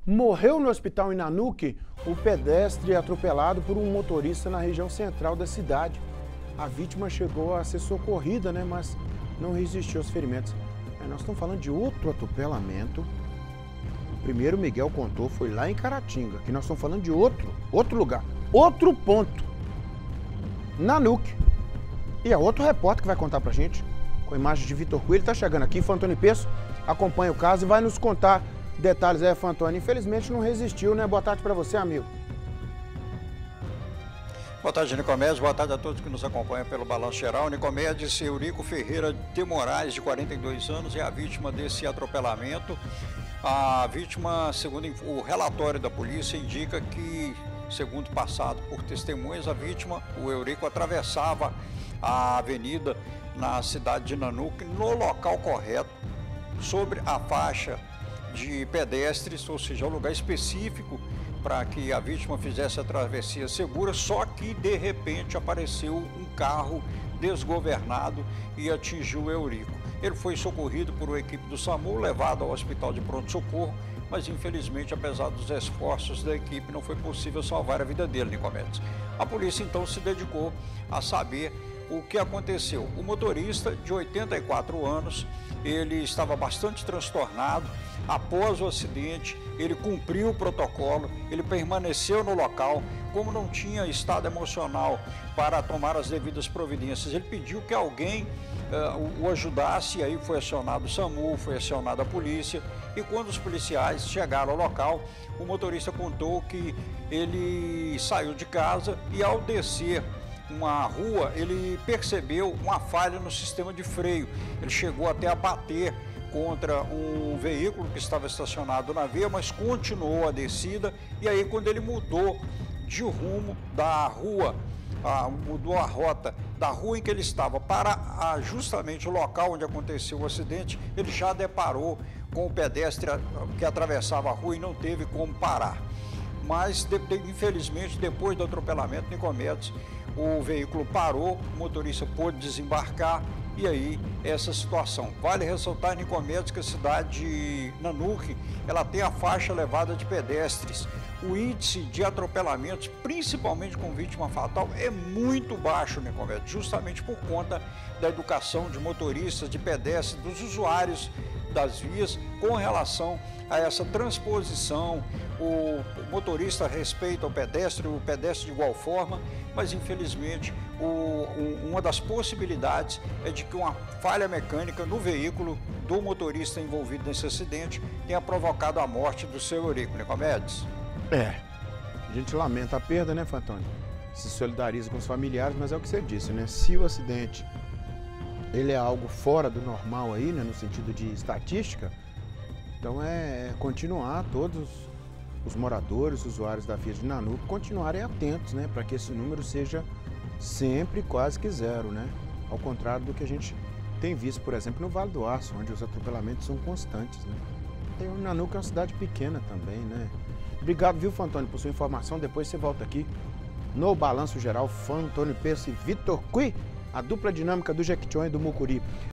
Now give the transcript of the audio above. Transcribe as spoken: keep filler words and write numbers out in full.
Morreu no hospital em Nanuque o pedestre atropelado por um motorista na região central da cidade. A vítima chegou a ser socorrida, né, mas não resistiu aos ferimentos. É, nós estamos falando de outro atropelamento. O primeiro, Miguel contou, foi lá em Caratinga, que nós estamos falando de outro, outro lugar, outro ponto. Nanuque. E é outro repórter que vai contar pra gente, com a imagem de Vitor Coelho. Ele tá chegando aqui, Fantoni Peço acompanha o caso e vai nos contar detalhes aí, Fantoni. Infelizmente não resistiu, né? Boa tarde para você, amigo. Boa tarde, Nicomedes. Boa tarde a todos que nos acompanham pelo Balanço Geral. Nicomedes, Eurico Ferreira de Moraes, de quarenta e dois anos, é a vítima desse atropelamento. A vítima, segundo o relatório da polícia, indica que, segundo passado por testemunhas, a vítima, o Eurico, atravessava a avenida na cidade de Nanuque, no local correto, sobre a faixa de pedestres, ou seja, um lugar específico para que a vítima fizesse a travessia segura, só que de repente apareceu um carro desgovernado e atingiu o Eurico. Ele foi socorrido por uma equipe do SAMU, levado ao hospital de pronto-socorro, mas infelizmente, apesar dos esforços da equipe, não foi possível salvar a vida dele, Nicomedes. A polícia então se dedicou a saber o que aconteceu. O motorista, de oitenta e quatro anos, ele estava bastante transtornado. Após o acidente, ele cumpriu o protocolo, ele permaneceu no local. Como não tinha estado emocional para tomar as devidas providências, ele pediu que alguém uh, o ajudasse, e aí foi acionado o SAMU, foi acionada a polícia, e quando os policiais chegaram ao local, o motorista contou que ele saiu de casa e, ao descer uma rua, ele percebeu uma falha no sistema de freio. Ele chegou até a bater contra um veículo que estava estacionado na via, mas continuou a descida, e aí quando ele mudou de rumo da rua, ah, mudou a rota da rua em que ele estava para ah, justamente o local onde aconteceu o acidente, ele já deparou com o pedestre que atravessava a rua e não teve como parar. Mas, de, de, infelizmente, depois do atropelamento, Nicomedes, o veículo parou, o motorista pôde desembarcar, e aí essa situação. Vale ressaltar, Nicomedes, que a cidade de Nanuque, ela tem a faixa elevada de pedestres. O índice de atropelamentos, principalmente com vítima fatal, é muito baixo, Nicomedes, justamente por conta da educação de motoristas, de pedestres, dos usuários das vias com relação a essa transposição. O motorista respeita o pedestre, o pedestre de igual forma, mas infelizmente o, um, uma das possibilidades é de que uma falha mecânica no veículo do motorista envolvido nesse acidente tenha provocado a morte do seu Eurico, Nicomedes. É, a gente lamenta a perda, né, Fantoni? Se solidariza com os familiares, mas é o que você disse, né? Se o acidente ele é algo fora do normal aí, né, no sentido de estatística, então é continuar todos os moradores, os usuários da via de Nanuque continuarem atentos, né, para que esse número seja sempre quase que zero, né? Ao contrário do que a gente tem visto, por exemplo, no Vale do Aço, onde os atropelamentos são constantes, né? Tem o Nanuque é uma cidade pequena também, né? Obrigado, viu, Fantoni, por sua informação. Depois você volta aqui no Balanço Geral. Fantoni Peço e Vitor Coelho, a dupla dinâmica do Jequitinhonha e do Mucuri.